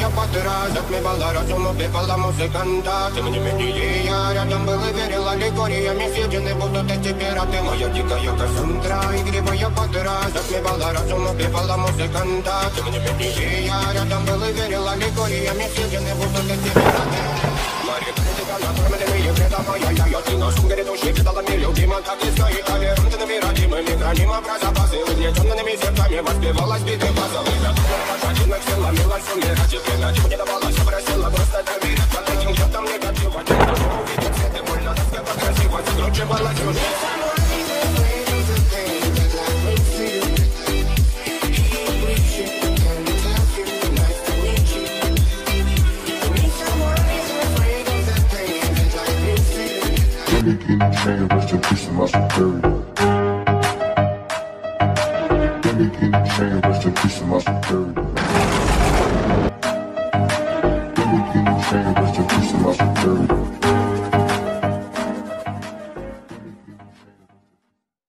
подра, затмевала разум, убивала музыканта. Тем не менее я рядом был и верил аллегориями. Съедены будут эти пираты. Моя дикая Кассандра, игривая подра, затмевала разум, убивала музыканта. Тем не менее я рядом был и верил аллегориями. Съедены будут эти пираты. Мария критика, накормленные предавая. Я ты наш умере души, предалами любима. Так и стоит толерантными, родимыми, храним образопасы. Угнетенными сердцами воспевалась биты базовых. Один силами сумирать, и принять мне давалось, просила просто доверять. Под этим чертом негатив, один кто увидит свет, и больно тоска покрасиво, закручивала сюжет. Rest in peace to my superior. Rest in peace to my superior.